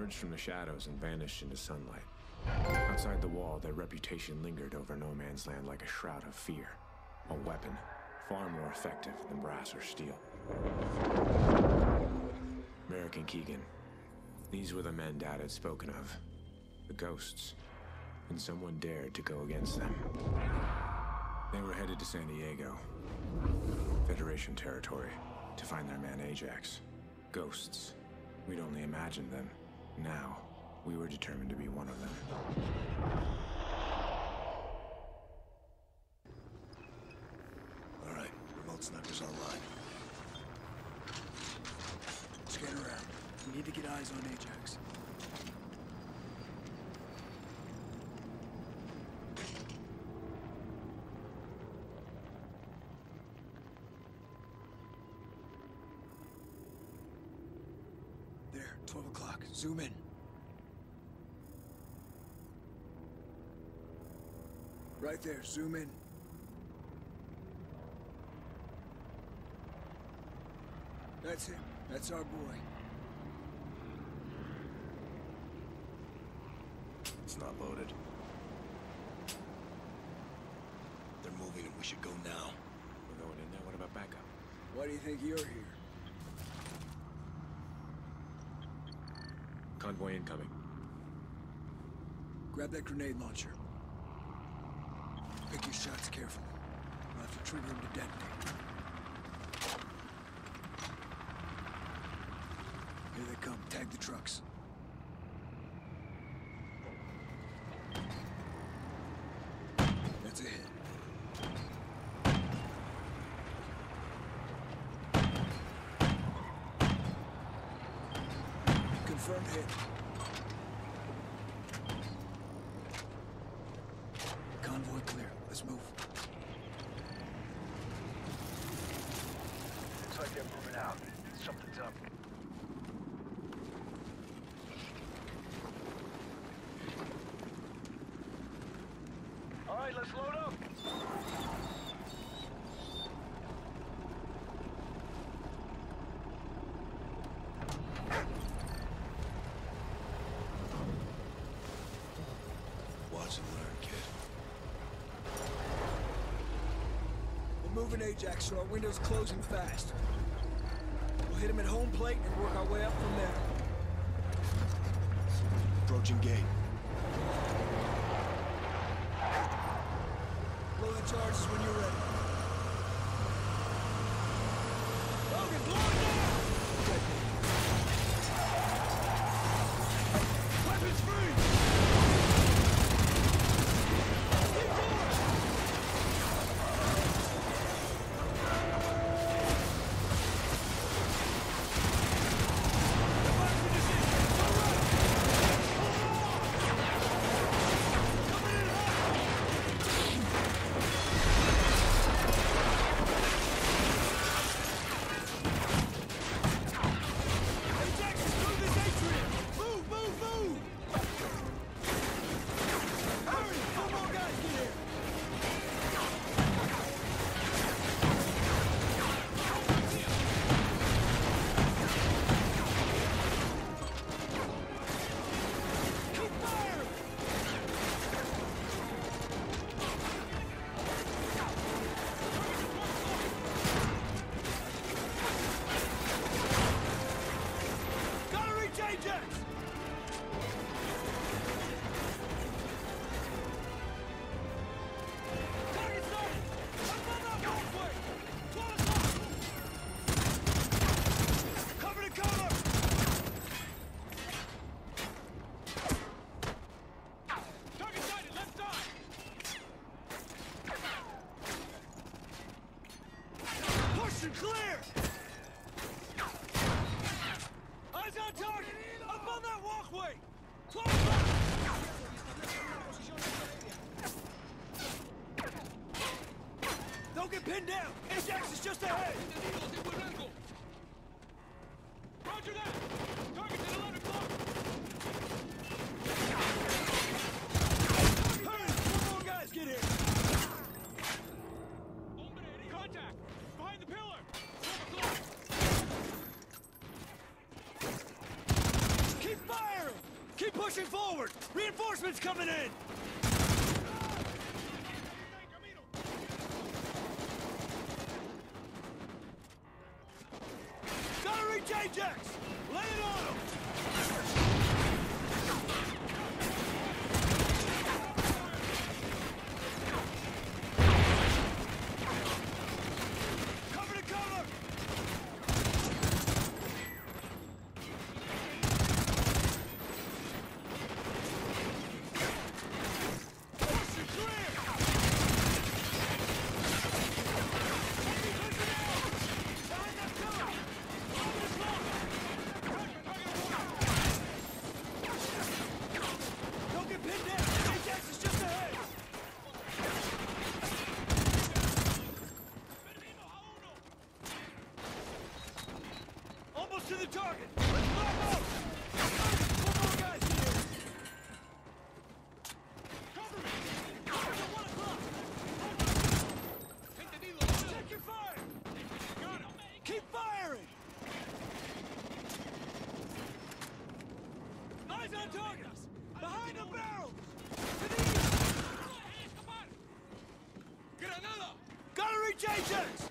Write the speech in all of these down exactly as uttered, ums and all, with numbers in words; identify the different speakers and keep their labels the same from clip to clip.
Speaker 1: emerged from the shadows and vanished into sunlight. Outside the wall, their reputation lingered over no man's land like a shroud of fear. A weapon, far more effective than brass or steel. Merrick and Keegan. These were the men Dad had spoken of. The ghosts. And someone dared to go against them. They were headed to San Diego, Federation territory, to find their man Ajax. Ghosts. We'd only imagined them. Now, we were determined to be one of them.
Speaker 2: All right, remote sniper's online. Scan around. We need to get eyes on Ajax. There, twelve o'clock. Zoom in. Right there, zoom in. That's him. That's our boy.
Speaker 3: It's not loaded. They're moving and we should go now.
Speaker 1: We're going in there. What about backup?
Speaker 2: Why do you think you're here?
Speaker 1: Convoy incoming.
Speaker 2: Grab that grenade launcher. Pick your shots carefully. We'll have to trigger him to detonate. Here they come. Tag the trucks. That's a hit. Confirmed hit. Convoy clear. Let's move.
Speaker 4: Looks like they're moving out. Something's up. All right, let's load up.
Speaker 3: Watch and learn, kid.
Speaker 2: We're moving Ajax, so our window's closing fast. We'll hit him at home plate and work our way up from there.
Speaker 3: Approaching gate.
Speaker 2: Blow the charges when you're ready. Logan, blow it down! Weapons free! Keep going! The weapon is in! All right! Coming in hot! Ajax is through this atrium! Move, move, move! Hurry! Four more guys get here! Keep firing! Gotta reach Ajax! Target sighted! Up on that walkway! twelve o'clock! Cover to cover! Target sighted, left side! Push and clear! Eyes on target! Up on that walkway! twelve o'clock! Don't get pinned down! Ajax is just ahead! Roger that! Target's at eleven o'clock! Hurry! Four more guys get here! Contact! Behind the pillar! twelve o'clock! Keep firing! pushing forward! Reinforcements coming in! Gotta reach Ajax! Lay it on him! Cover to cover! To the target! Let's move out! One more guys here! Cover me! It's at one o'clock! Take the needle! Check your fire! Got him! Keep firing! Eyes on targets! Behind the barrels! To the east! Granada! Gotta reach Ajax!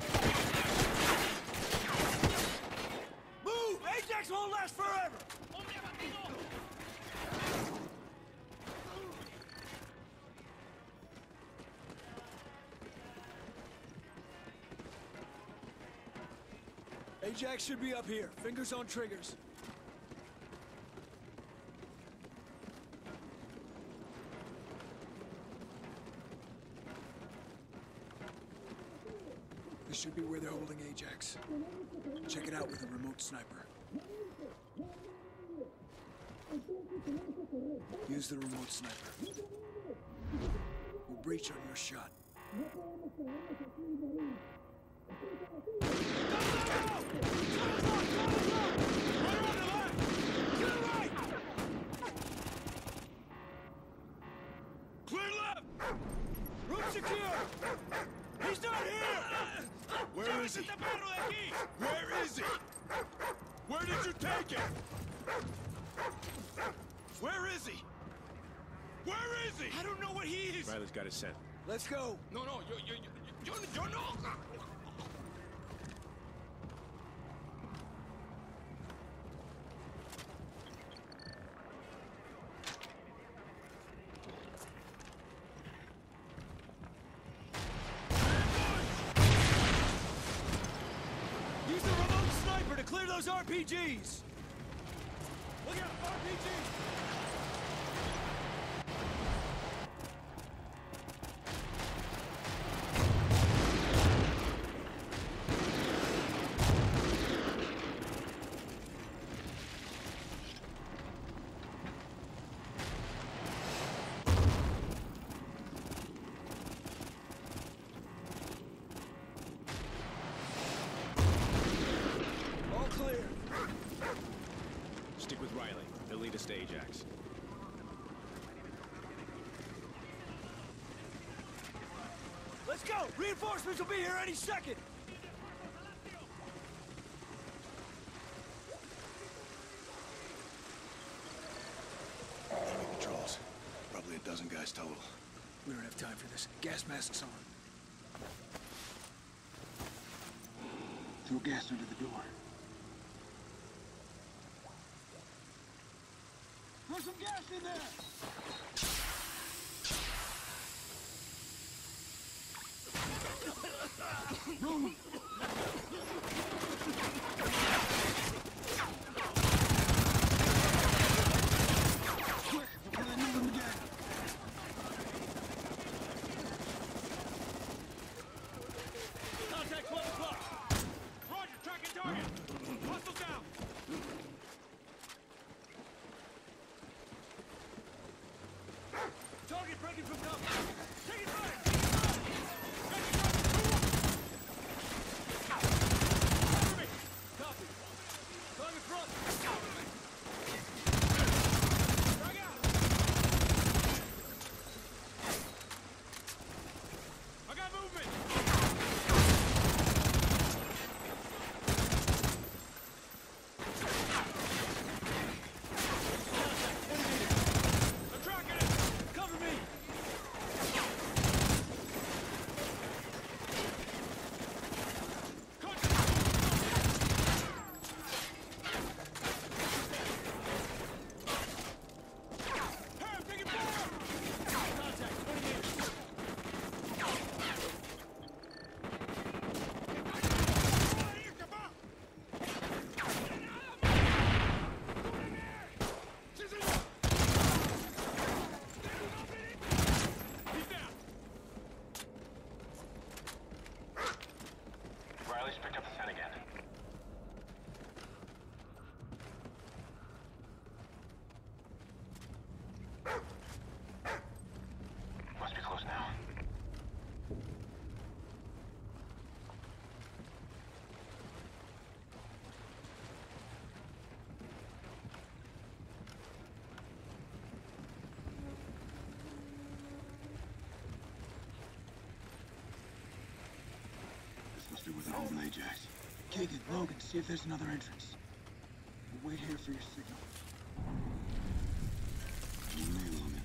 Speaker 2: Ajax won't last forever! Ajax should be up here. Fingers on triggers. This should be where they're holding Ajax. Check it out with a remote sniper. Use the remote sniper. We'll breach on your shot. Clear left! Room secure! He's not here!
Speaker 3: Where is he? Where is he? Where did you take him? Where is he? Where is he?
Speaker 2: I don't know what he is!
Speaker 1: Riley's got his scent.
Speaker 2: Let's go!
Speaker 3: No, no, yo, yo, yo, yo, yo, no!
Speaker 2: Use the remote sniper to clear those R P Gs! Look out, R P Gs! All clear.
Speaker 1: Stick with Riley. He'll lead us to Ajax.
Speaker 2: Let's go! Reinforcements will be here any second!
Speaker 3: Enemy patrols. Probably a dozen guys total.
Speaker 2: We don't have time for this. Gas masks on. Throw gas under the door. There's some gas in there! Room! Quick, before they move them again! Contact twelve o'clock! Roger, tracking target! Hostile down! Target breaking from cover! Take it fire! Take it fire!
Speaker 5: Hold on, Ajax. Keegan, Logan, see if there's another entrance. We'll wait here for your signal. On me, Logan.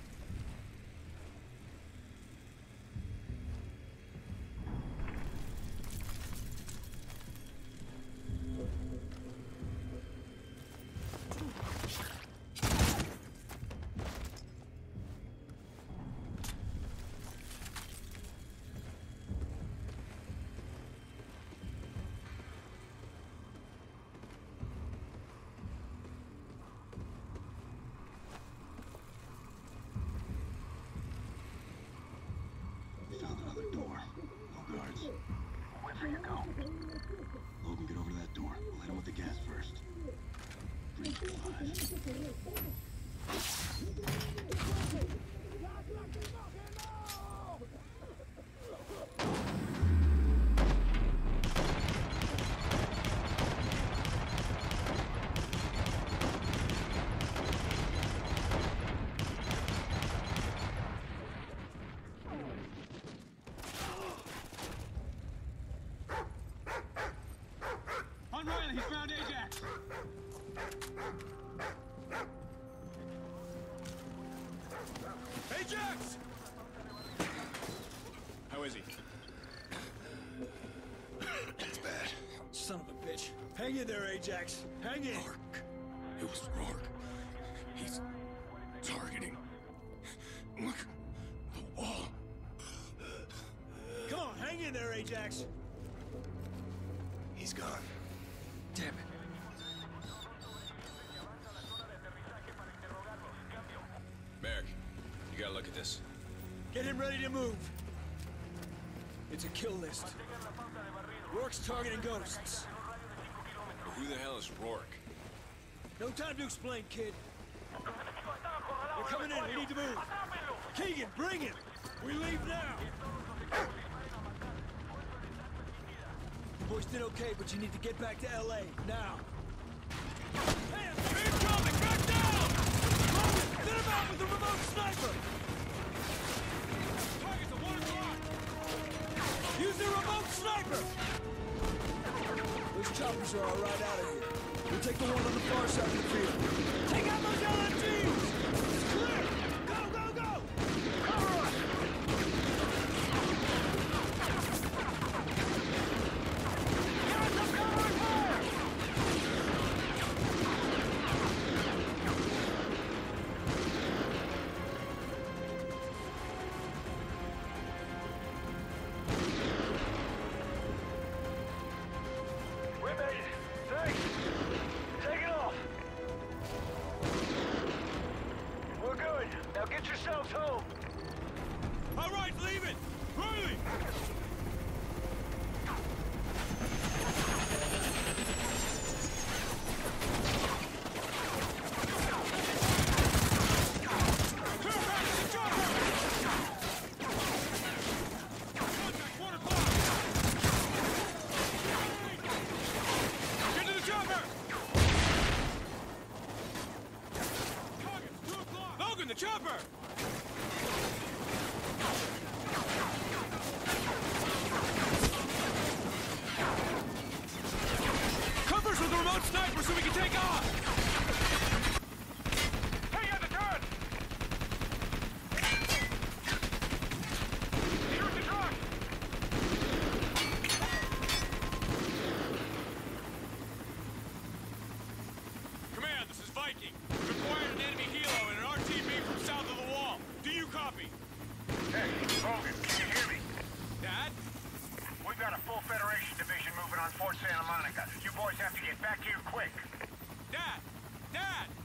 Speaker 5: Found another door. No guards.
Speaker 4: Wherever you go.
Speaker 5: Logan, get over to that door. We'll hit him with the gas first. Breach five.
Speaker 3: On Riley, he's found Ajax! Ajax! How is he?
Speaker 2: It's bad. Son of a bitch. Hang in there, Ajax. Hang in.
Speaker 3: Rourke. It was Rourke. He's targeting. Look. The wall.
Speaker 2: Come on, hang in there, Ajax.
Speaker 3: He's gone.
Speaker 2: Damn it.
Speaker 3: Merrick, you gotta look at this.
Speaker 2: Get him ready to move. It's a kill list. Rourke's targeting ghosts.
Speaker 3: But who the hell is Rourke?
Speaker 2: No time to explain, kid. They're coming in. We need to move. Keegan, bring him. We leave now. Boys did okay, but you need to get back to L A now. Hands!
Speaker 3: Incoming! Back down!
Speaker 2: Logan, get him out with the remote sniper!
Speaker 3: Target's at one o'clock!
Speaker 2: Use the remote sniper! Those choppers are all right out of here. We'll take the one on the far side of the field. Take out those L M Gs! It's clear! Go, go, go! Cover us! Get us some covering fire!
Speaker 4: We made it. Thanks. Take it off. We're good. Now get yourselves home.
Speaker 3: All right, leave it! Riley! Logan, the chopper! Covers with the remote sniper so we can take off! Hey, you have the turn! Shoot the truck! Command, this is Viking. We've acquired an enemy helo and an R T B from south of the wall. Do you copy?
Speaker 4: Hey, Logan, can you hear me?
Speaker 3: Dad?
Speaker 4: We've got a full Federation division moving on Fort Santa Monica. You boys have to get back here quick.
Speaker 3: Dad! Dad!